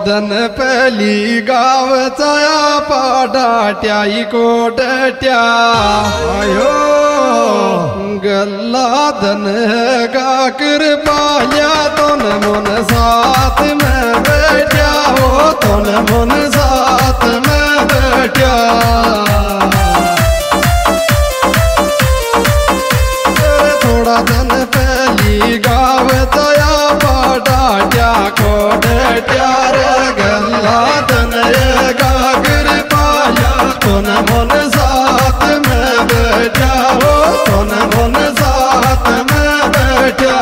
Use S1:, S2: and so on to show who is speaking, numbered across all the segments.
S1: धन पहली गाव चाया पाडाट्याई कोटट्या आयो गल्ला धन गाकर पाया तोन मन साथ में बैठा हो तोन मन साथ में बैठा थोड़ा धन पहली गाव चाया पाडाट्या कोटट्या गल्ला धन गाकर पाया तोन मन साथ में बैठा हो तोन मन साथ में बैठा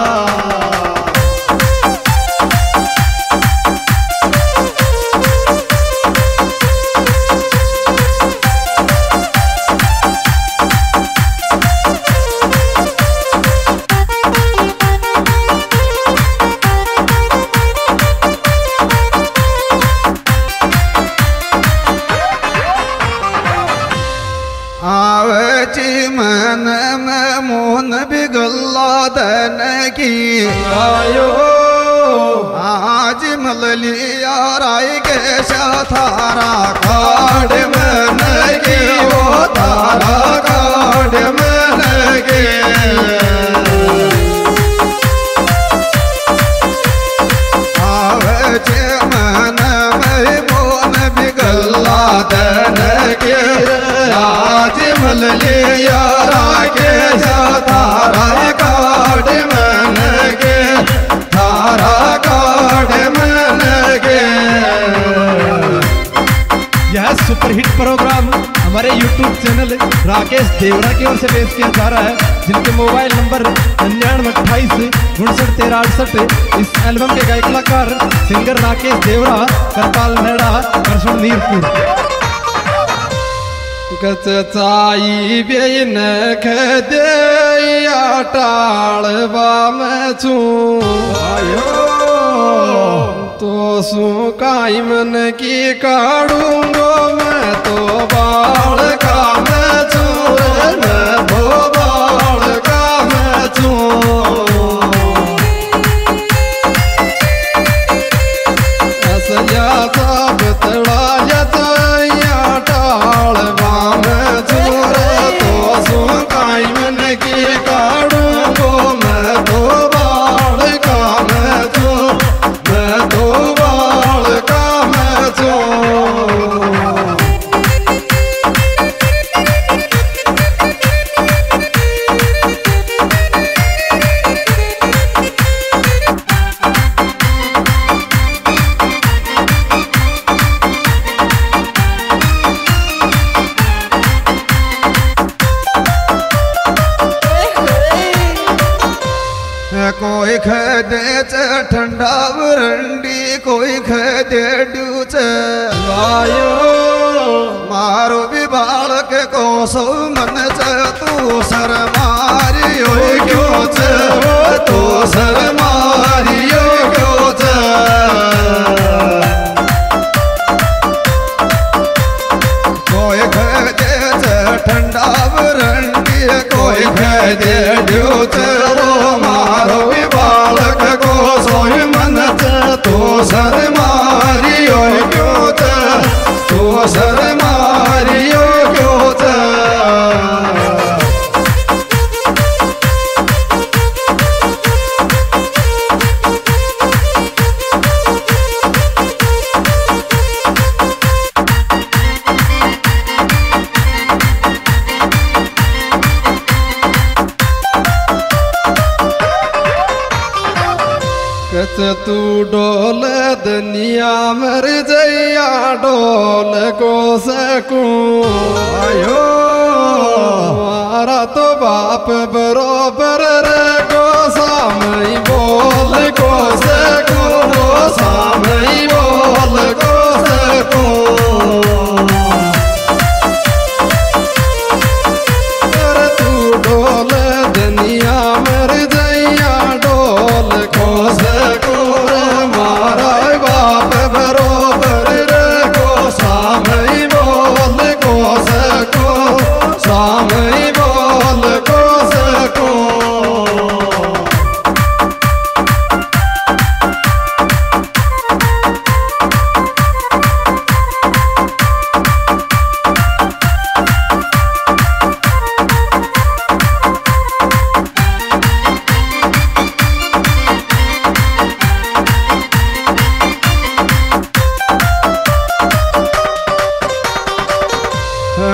S1: मन में मोहन बिगल्ला धन की आयो आज मलिया राय के थारा काड़ में लगे वो थारा काड़ में लगे आवे मन में मोहन बिगल्ला धन के आज मलिया के थारा काट में लगे थारा काट में लगे।
S2: यह सुपरहिट प्रोग्राम हमारे YouTube चैनल राकेश देवरा की ओर से पेश किया जा रहा है, जिनके मोबाइल नंबर 99 28 59 13 68। इस एल्बम के गायक कलाकार सिंगर राकेश देवरा, करताल नेड़ा, करसुन मीरपुर।
S1: गचाई बेन खदे टाड़वा में छू आयो तो सू काई मन की काढ़ूंगो मैं तो बाल का मैं छू मैं तो बाल का मैं छू असलिया सब तड़ा या टाड़वा कोई खदे ठंडा वरंडी कोई खदे डूच वायो मारो भी बालक को सो मन च तू सर मारियो क्यों च तू सर मारियो क्यों च कोई खदे ठंडा वरंडी कोई खदे डूच मारो भी बालक को सोई मन तो सर मारियो क्यों तो सर मारियो क्यों तू डोल दुनिया मर जैया डोल को सकूं आयो मारा तो बाप बरोबर रे को सामई बोल को सकूं सामई बोल को सकूं तू डोल दुनिया मर जैया डोल को सकूं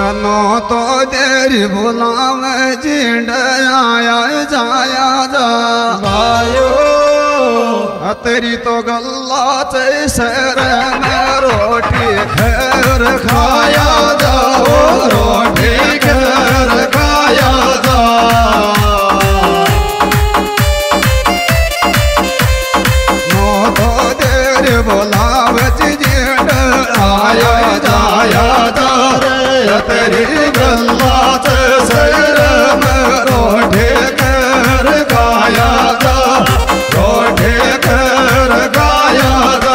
S1: नो तो देरी बुलाव जिंड आया जाया जा भाइयो तेरी तो गल्ला सर में रोटी खैर खाया जाओ रोटी खैर खाया जा नो तो देरी बुलाव जिंड आया जाया जा तेरी गल्ला सर में रोटी खैर खाया जा रोटी खैर खाया जा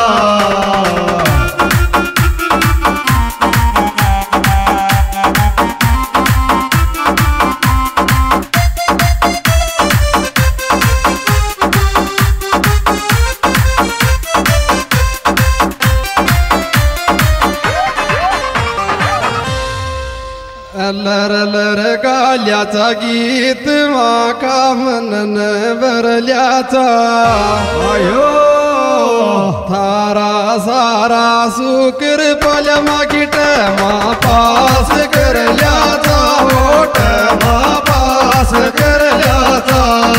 S1: लर लर गाल्याचा गीत माका मनन भरल्याचा आयो थारा सारा सुकर पल्या मागिट मा पास करल्याचा ओट मा पास करल्याचा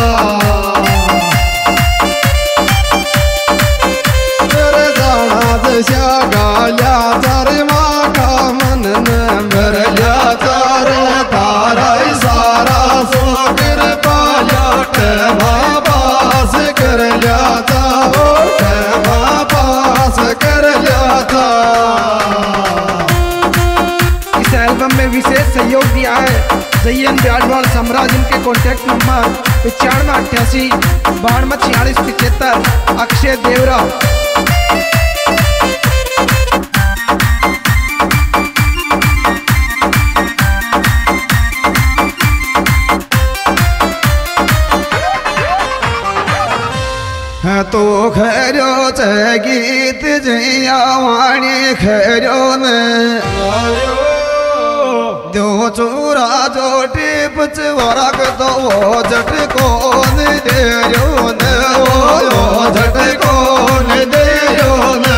S1: तर जाणा जशा गाल्याचा रे माका मनन भरल्याचा सारा सोकर पाल्याट पास कर लियाचा पास कर लियाचा।
S3: इस एल्बम में विशेष सहयोग दिया है जयन ब्याजवाल साम्राज्य। इनके कॉन्टैक्ट नंबर 9588 92 46 75। अक्षय देवरा।
S1: तो खरो च गीत जया वाणी खरो न दो चूरा जो टिप चवरक तो वो झट कौन दे न वो झट कौन दे न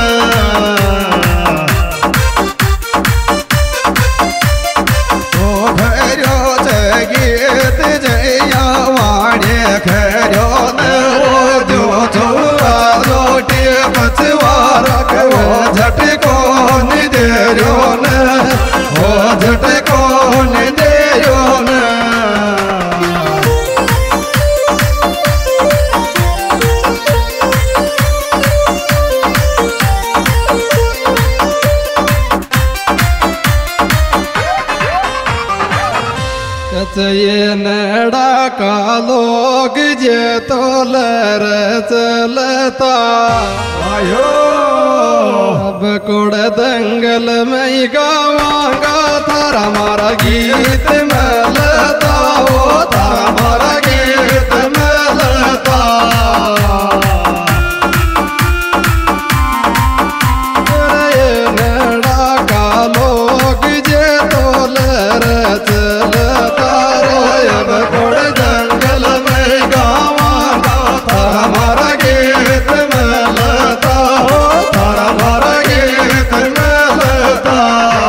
S1: तो खरो च गीत जया वाणी खरो न झट कौन दे न हो झट कौन दे न ये नड़ा का लोग जे तो लर चलता आयो अब कोड़ दंगल में गावांगा थारा मारा गीत मलता हो थारा मारा गीत मलता ये नड़ा का लोग जे तो लर चलता अब कोड़ जंगल में गावांगा थारा मारा गीत मलता हो थारा मारा गीत मलता।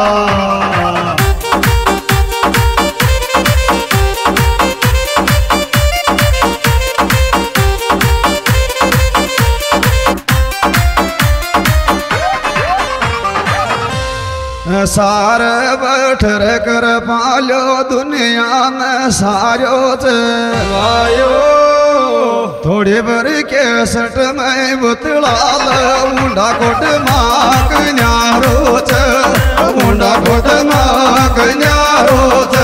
S1: सार बैठर कर पालो दुनिया में सारो चवायो थोड़ी बड़ी केसट में बुतलाल मुंडा कोट माक न्यारो च मुंडा कोट माक न्यारो च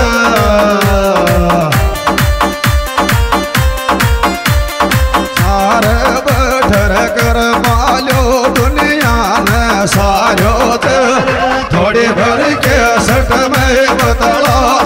S1: सार बैठर कर पालो दुनिया में सारो च थोड़ी भर के सट में बतला